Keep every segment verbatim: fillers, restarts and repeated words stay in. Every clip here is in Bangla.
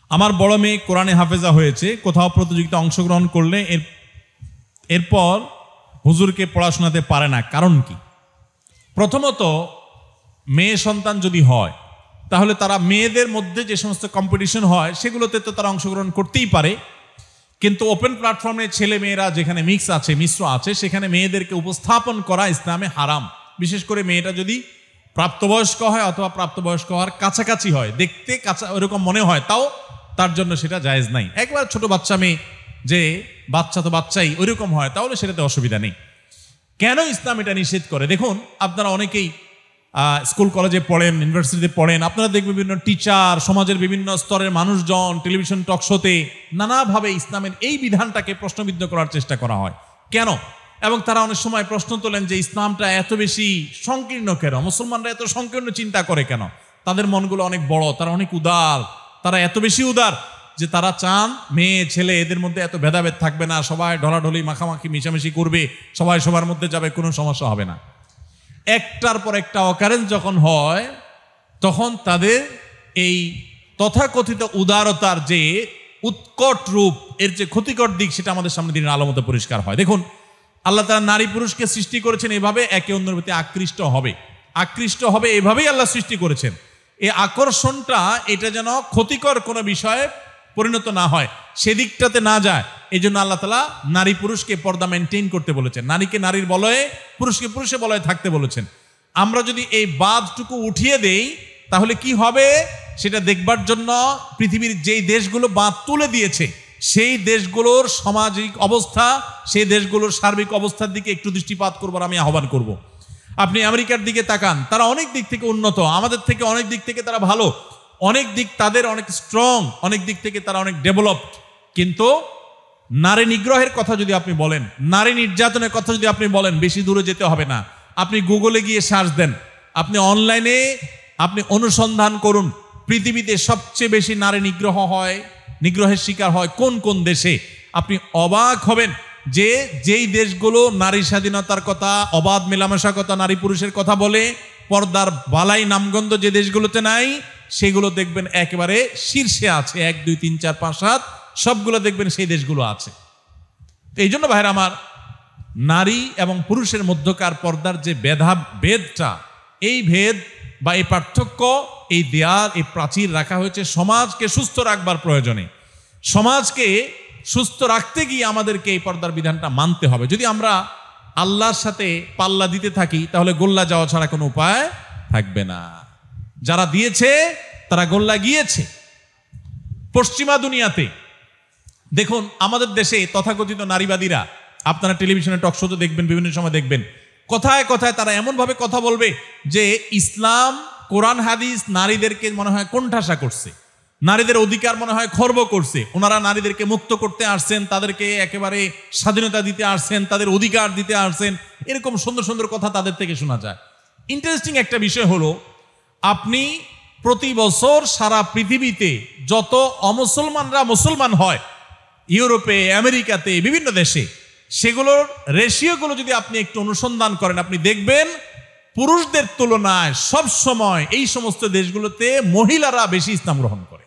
আমার বড় মেয়ে কোরআনে হাফেজা হয়েছে, কোথাও প্রতিযোগিতা অংশগ্রহণ করলে এর এরপর হুজুরকে পড়াশোনাতে পারে না, কারণ কি? প্রথমত, মেয়ে সন্তান যদি হয় তাহলে তারা মেয়েদের মধ্যে যে সমস্ত কম্পিটিশন হয় সেগুলোতে তো তারা অংশগ্রহণ করতেই পারে, কিন্তু ওপেন প্ল্যাটফর্মে ছেলে মেয়েরা যেখানে মিক্স আছে, মিশ্র আছে, সেখানে মেয়েদেরকে উপস্থাপন করা ইসলামে হারাম। বিশেষ করে মেয়েটা যদি প্রাপ্তবয়স্ক হয় অথবা প্রাপ্তবয়স্ক হওয়ার কাছাকাছি হয়, দেখতে কাছা ওরকম মনে হয়, তাও তার জন্য সেটা জায়েজ নাই। একবার ছোট বাচ্চা মেয়ে যে বাচ্চা তো বাচ্চাই ওইরকম হয়, তাহলে সেটাতে অসুবিধা নেই। কেন ইসলাম এটা নিষেধ করে? দেখুন, আপনারা অনেকেই স্কুল কলেজে পড়েন, ইউনিভার্সিটিতে পড়েন, আপনারা দেখবেন বিভিন্ন টিচার, সমাজের বিভিন্ন স্তরের মানুষজন টেলিভিশন টক শোতে নানাভাবে ইসলামের এই বিধানটাকে প্রশ্নবিদ্ধ করার চেষ্টা করা হয়। কেন? এবং তারা অনেক সময় প্রশ্ন তোলেন যে ইসলামটা এত বেশি সংকীর্ণ কেন, মুসলমানরা এত সংকীর্ণ চিন্তা করে কেন? তাদের মনগুলো অনেক বড়, তারা অনেক উদার, তারা এত বেশি উদার যে তারা চান মেয়ে ছেলে এদের মধ্যে এত ভেদাভেদ থাকবে না, সবাই ঢলাঢলি মাখামাখি মিশামিশি করবে, সবাই সবার মধ্যে যাবে, কোনো সমস্যা হবে না। একটার পর একটা অকারেন্স যখন হয় তখন তাদের এই তথাকথিত উদারতার যে উৎকট রূপ, এর যে ক্ষতিকর দিক, সেটা আমাদের সামনে দিনের আলো মতো পরিষ্কার হয়। দেখুন, আল্লাহ তাআলা নারী পুরুষকে সৃষ্টি করেছেন এভাবে, একে অন্যের প্রতি আকৃষ্ট হবে আকৃষ্ট হবে এভাবেই আল্লাহ সৃষ্টি করেছেন। এই আকর্ষণটা এটা যেন ক্ষতিকর কোনো বিষয়ে পরিণত না হয়, সেদিকটাতে না যায়, এই জন্য আল্লাহ তাআলা নারী পুরুষকে পর্দা মেনটেন করতে বলেছেন, নারীকে নারীর বলয়ে, পুরুষকে পুরুষের বলয়ে থাকতে বলেছেন। আমরা যদি এই বাঁধটুকু উঠিয়ে দেই তাহলে কি হবে সেটা দেখবার জন্য পৃথিবীর যেই দেশগুলো বাঁধ তুলে দিয়েছে সেই দেশগুলোর সামাজিক অবস্থা, সেই দেশগুলোর সার্বিক অবস্থার দিকে একটু দৃষ্টিপাত করবার আমি আহ্বান করব। আপনি আমেরিকার দিকে তাকান, তারা অনেক দিক থেকে উন্নত, আমাদের থেকে অনেক দিক থেকে তারা ভালো, অনেক দিক তাদের অনেক স্ট্রং, অনেক দিক থেকে তারা অনেক ডেভেলপড, কিন্তু নারী নিগ্রহের কথা যদি আপনি বলেন, নারী নির্যাতনের কথা যদি আপনি বলেন, বেশি দূরে যেতে হবে না, আপনি গুগলে গিয়ে সার্চ দেন, আপনি অনলাইনে আপনি অনুসন্ধান করুন পৃথিবীতে সবচেয়ে বেশি নারী নিগ্রহ হয়, নিগ্রহের শিকার হয় কোন কোন দেশে। আপনি অবাক হবেন যে যেই দেশগুলো নারী স্বাধীনতার কথা, অবাধ মেলামেশার কথা, নারী পুরুষের কথা বলে, পর্দার বালাই নামগন্ধ যে দেশগুলোতে নাই, সেগুলো দেখবেন একেবারে শীর্ষে আছে, এক দুই তিন চার পাঁচ সাত সবগুলো দেখবেন সেই দেশগুলো আছে। এই জন্য ভাইরা আমার, নারী এবং পুরুষের মধ্যকার পর্দার যে ভেদা ভেদটা, এই ভেদ বা এই পার্থক্য, এই দেয়াল, এই প্রাচীর রাখা হয়েছে সমাজকে সুস্থ রাখবার প্রয়োজনে। সমাজকে সুস্থ রাখতে গিয়ে আমাদেরকে এই পর্দার বিধানটা মানতে হবে। যদি আমরা আল্লাহর সাথে পাল্লা দিতে থাকি তাহলে গোল্লা যাওয়া ছাড়া কোনো উপায় থাকবে না। যারা দিয়েছে তারা গোল্লা গিয়েছে। পশ্চিমা দুনিয়াতে দেখুন, আমাদের দেশে তথাকথিত নারীবাদীরা, আপনারা টেলিভিশনে টক শোতে দেখবেন, বিভিন্ন সময় দেখবেন, কথায় কথায় তারা এমনভাবে কথা বলবে যে ইসলাম, কোরআন হাদিস নারীদেরকে মনে হয় কোণঠাসা করছে, নারীদের অধিকার মনে হয় খর্ব করছে, ওনারা নারীদেরকে মুক্ত করতে আসছেন, তাদেরকে একেবারে স্বাধীনতা দিতে আসছেন, তাদের অধিকার দিতে আসছেন, এরকম সুন্দর সুন্দর কথা তাদের থেকে শোনা যায়। ইন্টারেস্টিং একটা বিষয় হলো, আপনি প্রতি বছর সারা পৃথিবীতে যত অমুসলমানরা মুসলমান হয়, ইউরোপে, আমেরিকাতে, বিভিন্ন দেশে, সেগুলোর রেশিওগুলো যদি আপনি একটু অনুসন্ধান করেন, আপনি দেখবেন পুরুষদের তুলনায় সব সময় এই সমস্ত দেশগুলোতে মহিলারা বেশি ইসলাম গ্রহণ করে।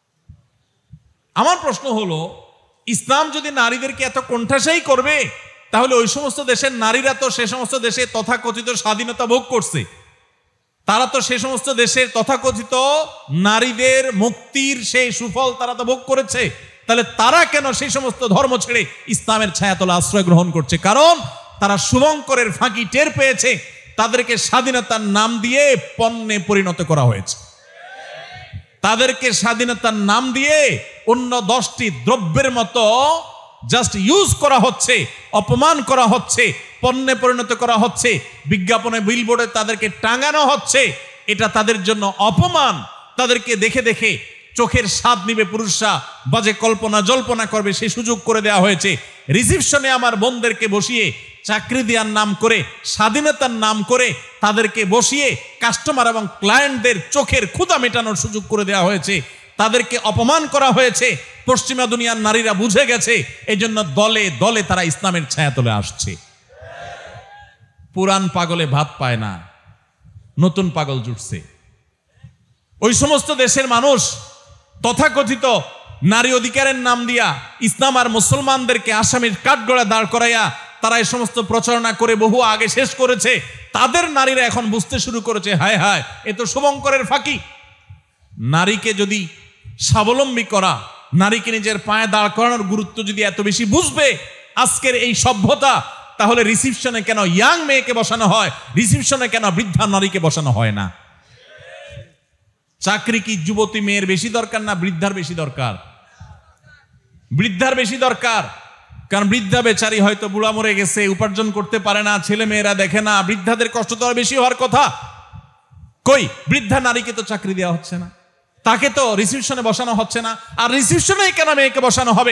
আমার প্রশ্ন হলো, ইসলাম যদি নারীদেরকে এত কোণঠাসাই করবে, তাহলে ওই সমস্ত দেশের নারীরা তো সে সমস্ত দেশে তথাকথিত স্বাধীনতা ভোগ করছে, তারা তো সে সমস্ত দেশের তথাকথিত নারীদের মুক্তির সেই সুফল তারা তো ভোগ করেছে, তাহলে তারা কেন সেই সমস্ত ধর্ম ছেড়ে ইসলামের ছায়াতলে আশ্রয় গ্রহণ করছে? কারণ তারা শুভঙ্করের ফাঁকি টের পেয়েছে, তাদেরকে স্বাধীনতার নাম দিয়ে পণ্যে পরিণত করা হয়েছে, তাদেরকে স্বাধীনতার নাম দিয়ে অন্য দশটি দ্রব্যের মতো জাস্ট ইউজ করা হচ্ছে, অপমান করা হচ্ছে, পণ্যে পরিণত করা হচ্ছে, বিজ্ঞাপনে বিলবোর্ডে তাদেরকে টাঙানো হচ্ছে। এটা তাদের জন্য অপমান। তাদেরকে দেখে দেখে চোখের স্বাদ নিবে পুরুষরা, বাজে কল্পনা জল্পনা করবে, সেই সুযোগ করে দেওয়া হয়েছে। রিসিপশনে আমার বোনদেরকে বসিয়ে চাকরি দেওয়ার নাম করে, স্বাধীনতার নাম করে তাদেরকে বসিয়ে কাস্টমার এবং ক্লায়েন্টদের চোখের ক্ষুধা মেটানোর সুযোগ করে দেওয়া হয়েছে, তাদেরকে অপমান করা হয়েছে। পশ্চিমা দুনিয়ার নারীরা বুঝে গেছে, এই জন্য দলে দলে তারা ইসলামের ছায়াতলে আসছে। পুরান পাগলে ভাত পায় না, নতুন পাগল জুটছে। ওই সমস্ত দেশের মানুষ তথাকথিত নারী অধিকারের নাম দিয়া ইসলাম আর মুসলমানদেরকে আসামির কাঠগড়া দাঁড় করাইয়া তারা এই সমস্ত প্রচারণা করে বহু আগে শেষ করেছে। তাদের নারীরা এখন বুঝতে শুরু করেছে, হায় হায়, এ তো শুভঙ্করের ফাঁকি। নারীকে যদি স্বাবলম্বী করা, নারীকে নিজের পায়ে দাঁড় করানোর গুরুত্ব যদি এত বেশি বুঝবে আজকের এই সভ্যতা, তাহলে রিসিপশনে কেন ইয়াং মেয়েকে বসানো হয়, রিসিপশনে কেন বৃদ্ধা নারীকে বসানো হয় না? চাকরি কি যুবতী মেয়ের বেশি দরকার না বৃদ্ধার বেশি দরকার? বৃদ্ধার বেশি দরকার। কারণ বৃদ্ধা বেচারি হয়তো বুড়া মরে গেছে, উপার্জন করতে পারে না, ছেলে মেয়েরা দেখে না, বৃদ্ধাদের কষ্ট তো আর বেশি হওয়ার কথা। কই, বৃদ্ধা নারীকে তো চাকরি দেওয়া হচ্ছে না, তাকে তো রিসিপশনে বসানো হচ্ছে না। আর রিসিপশনে কেন মেয়েকে বসানো হবে?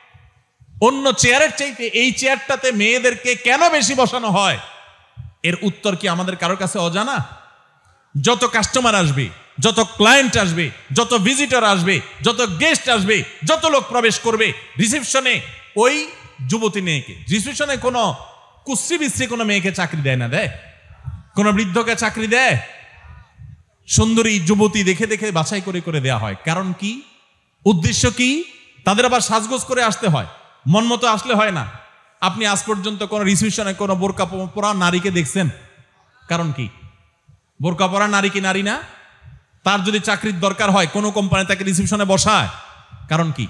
অন্য চেয়ারের চাইতে এই চেয়ারটাতে মেয়েদেরকে কেন বেশি বসানো হয়? এর উত্তর কি আমাদের কারোর কাছে অজানা? যত কাস্টমার আসবে, যত ক্লায়েন্ট আসবে, যত ভিজিটর আসবে, যত গেস্ট আসবে, যত লোক প্রবেশ করবে রিসিপশনে, ওই যুবতী মেয়েকে, রিসিপশনে কোনো কুশ্রী বিশ্রী কোনো মেয়েকে চাকরি দেয় না, দেয়? কোনো বৃদ্ধকে চাকরি দেয়? সুন্দরী যুবতী দেখে দেখে বাছাই করে করে দেয়া হয়। কারণ কি? উদ্দেশ্য কি? তাদের আবার সাজগোজ করে আসতে হয়, মন মতো আসলে হয় না। আপনি আজ পর্যন্ত কোন রিসিপশনে কোনো বোরকা পরা নারীকে দেখছেন? কারণ কি? বোরকা পরা নারী কি নারী না? তার যদি চাকরির দরকার হয় কোনো কোম্পানি তাকে রিসিপশনে বসায়। কারণ কি?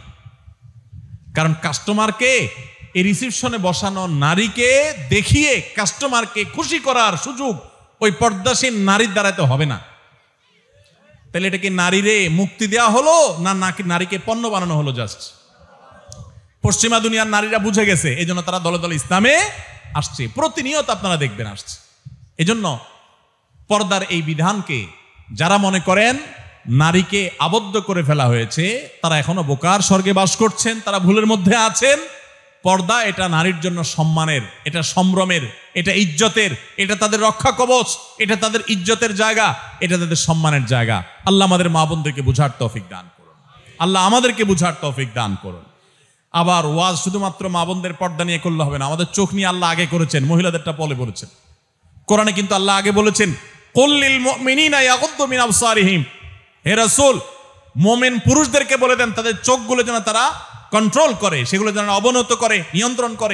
কারণ কাস্টমারকে এই রিসিপশনে বসানো নারীকে দেখিয়ে কাস্টমারকে খুশি করার সুযোগ ওই পর্দাসীন নারীর দ্বারা তো হবে না। তাহলে এটা কি নারীরে মুক্তি দেওয়া হলো না নাকি নারীকে পণ্য বানানো হলো? জাস্ট পশ্চিমা দুনিয়ার নারীরা বুঝে গেছে, এই জন্য তারা দলে দলে ইসলামে আসছে, প্রতিনিয়ত আপনারা দেখবেন আসছে। এজন্য পর্দার এই বিধানকে যারা মনে করেন নারীকে আবদ্ধ করে ফেলা হয়েছে, তারা এখনো বোকার স্বর্গে বাস করছেন, তারা ভুলের মধ্যে আছেন। পর্দা এটা নারীর জন্য সম্মানের, এটা সম্ভ্রমের, এটা ইজ্জতের, এটা তাদের রক্ষা কবচ, এটা তাদের ইজ্জতের জায়গা, এটা তাদের সম্মানের জায়গা। আল্লাহ আমাদের মা বোনদেরকে বুঝার তৌফিক দান করুন, আল্লাহ আমাদেরকে বুঝার তৌফিক দান করুন। আবার ওয়াজ শুধুমাত্র মা বোনদের পর্দা নিয়ে করলে হবে না, আমাদের চোখ নিয়ে আল্লাহ আগে করেছেন, মহিলাদেরটা পরে বলেছেন। কোরআনে কিন্তু আল্লাহ আগে বলেছেন, কুল্লিল মুমিনিনা ইয়াগুদ্দু মিন আবসারিহিম, হে রাসূল মুমিন পুরুষদেরকে বলে দেন তাদের চোখগুলো যেন তারা কন্ট্রোল করে, সেগুলো যেন অবনত করে, নিয়ন্ত্রণ করে,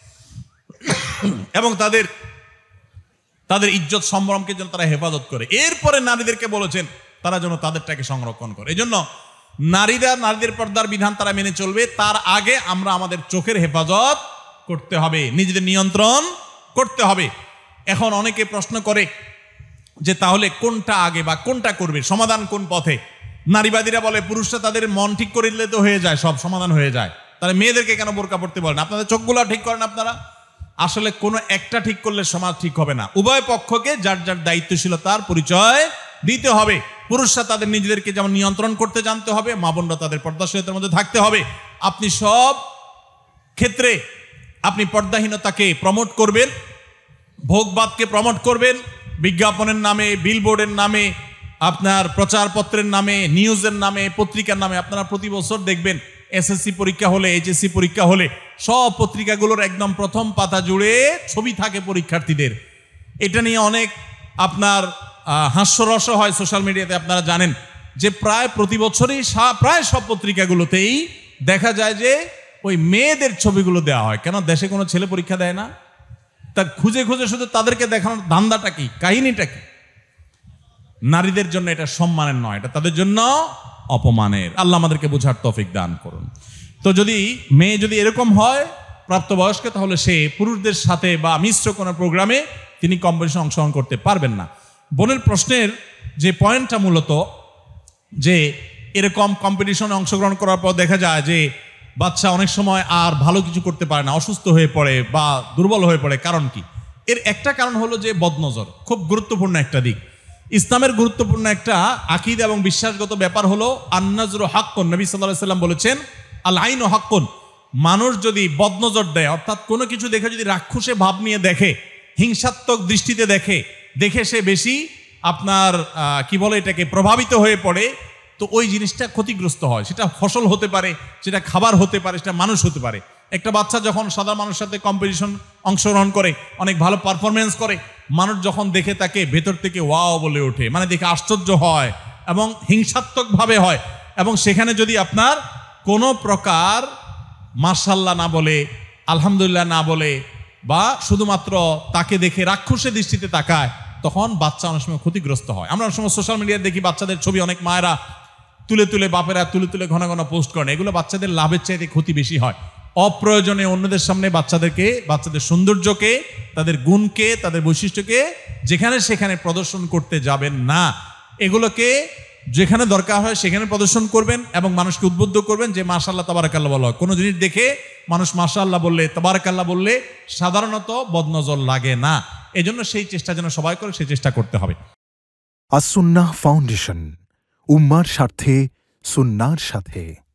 এবং তাদের তাদের ইজ্জত সম্ভ্রমকে যেন তারা হেফাজত করে। এরপরে নারীদেরকে বলেছেন তারা যেন তাদেরটাকে সংরক্ষণ করে। এই জন্য নারীরা নারীদের পর্দার বিধান তারা মেনে চলবে, তার আগে আমরা আমাদের চোখের হেফাজত করতে হবে, নিজেদের নিয়ন্ত্রণ করতে হবে। এখন অনেকে প্রশ্ন করে যে তাহলে কোনটা আগে বা কোনটা করবে, সমাধান কোন পথে? নারীবাদীরা বলে পুরুষরা তাদের মন ঠিক করে দিলে তো হয়ে যায়, সব সমাধান হয়ে যায়, তাহলে মেয়েদেরকে কেন বোরকা পড়তে বলেন? আপনাদের চোখগুলো ঠিক করেন আপনারা। আসলে কোনো একটা ঠিক করলে সমাজ ঠিক হবে না, উভয় পক্ষকে যার যার দায়িত্বশীলতার পরিচয় দিতে হবে। পুরুষরা তাদের নিজেদেরকে যেমন নিয়ন্ত্রণ করতে জানতে হবে, মা বোনরা তাদের পর্দাশীলতার মধ্যে থাকতে হবে। আপনি সব ক্ষেত্রে আপনি পর্দাহীনতাকে প্রমোট করবেন, ভোগবাদকে প্রমোট করবেন, বিজ্ঞাপনের নামে, বিলবোর্ডের নামে, আপনার প্রচারপত্রের নামে, নিউজের নামে, পত্রিকার নামে। আপনারা প্রতি বছর দেখবেন এসএসসি পরীক্ষা হলে, এইচএসসি পরীক্ষা হলে সব পত্রিকাগুলোর একদম প্রথম পাতা জুড়ে ছবি থাকে পরীক্ষার্থীদের। এটা নিয়ে অনেক আপনার হাস্যরস হয় সোশ্যাল মিডিয়াতে। আপনারা জানেন যে প্রায় প্রতি বছরই প্রায় সব পত্রিকাগুলোতেই দেখা যায় যে ওই মেয়েদের ছবিগুলো দেওয়া হয়। কেন দেশে কোনো ছেলে পরীক্ষা দেয় না? তা খুঁজে খুঁজে শুধু তাদেরকে দেখানোর ধান্দাটা কি, কাহিনীটা কি? নারীদের জন্য এটা সম্মানের নয়, এটা তাদের জন্য অপমানের। আল্লাহ আমাদেরকে বোঝার তৌফিক দান করুন। তো যদি মেয়ে যদি এরকম হয় প্রাপ্তবয়স্ক, তাহলে সে পুরুষদের সাথে বা মিশ্র কোনো প্রোগ্রামে তিনি কম্পিটিশন অংশগ্রহণ করতে পারবেন না। বোনের প্রশ্নের যে পয়েন্টটা মূলত যে এরকম কম্পিটিশনে অংশগ্রহণ করার পর দেখা যায় যে বাচ্চা অনেক সময় আর ভালো কিছু করতে পারে না, অসুস্থ হয়ে পড়ে বা দুর্বল হয়ে পড়ে। কারণ কি? এর একটা কারণ হলো যে বদনজর, খুব গুরুত্বপূর্ণ একটা দিক। ইসলামের গুরুত্বপূর্ণ একটা আকীদা এবং বিশ্বাসগত ব্যাপার হলো আন-নাজরু হাক্কুন। নবী সাল্লাল্লাহু আলাইহি ওয়াসাল্লাম বলেছেন আল আইনু হাক্কুন। মানুষ যদি বদনজর দেয়, অর্থাৎ কোনো কিছু দেখে যদি রাক্ষসে ভাব নিয়ে দেখে, হিংসাত্মক দৃষ্টিতে দেখে, দেখে সে বেশি আপনার কি বলে এটাকে প্রভাবিত হয়ে পড়ে, তো ওই জিনিসটা ক্ষতিগ্রস্ত হয়। সেটা ফসল হতে পারে, সেটা খাবার হতে পারে, সেটা মানুষ হতে পারে। একটা বাচ্চা যখন সাধারণ মানুষের সাথে কম্পিটিশন অংশগ্রহণ করে, অনেক ভালো পারফরমেন্স করে, মানুষ যখন দেখে তাকে ভেতর থেকে ওয়াও বলে ওঠে, মানে দেখে আশ্চর্য হয় এবং হিংসাত্মকভাবে হয়। এবং সেখানে যদি আপনার কোনো প্রকার মাশাআল্লাহ না বলে, আলহামদুলিল্লাহ না বলে, বা শুধুমাত্র তাকে দেখে রাক্ষসের দৃষ্টিতে তাকায়, তখন বাচ্চা অনেক সময় ক্ষতিগ্রস্ত হয়। আমরা অনেক সময় সোশ্যাল মিডিয়ায় দেখি বাচ্চাদের ছবি অনেক মায়েরা তুলে তুলে, বাপেরা তুলে তুলে ঘন ঘন পোস্ট করেন। এগুলো বাচ্চাদের লাভের চাইতে ক্ষতি বেশি হয়। অপ্রয়োজনে অন্যদের সামনে বাচ্চাদেরকে, বাচ্চাদের সৌন্দর্যকে, তাদের গুণকে, তাদের বৈশিষ্ট্যকে যেখানে সেখানে প্রদর্শন করতে যাবেন না। এগুলোকে যেখানে দরকার হয় সেখানে প্রদর্শন করবেন এবং মানুষকে উদ্বুদ্ধ করবেন যে মাশাআল্লাহ তাবারাকাল্লাহ বলা হয়। কোনো জিনিস দেখে মানুষ মাশাআল্লাহ বললে, তাবারাকাল্লাহ বললে সাধারণত বদনজর লাগে না। এজন্য সেই চেষ্টা যেন সবাই করে, সেই চেষ্টা করতে হবে। আস সুন্নাহ ফাউন্ডেশন, উম্মার স্বার্থে, সুন্নাহর সাথে।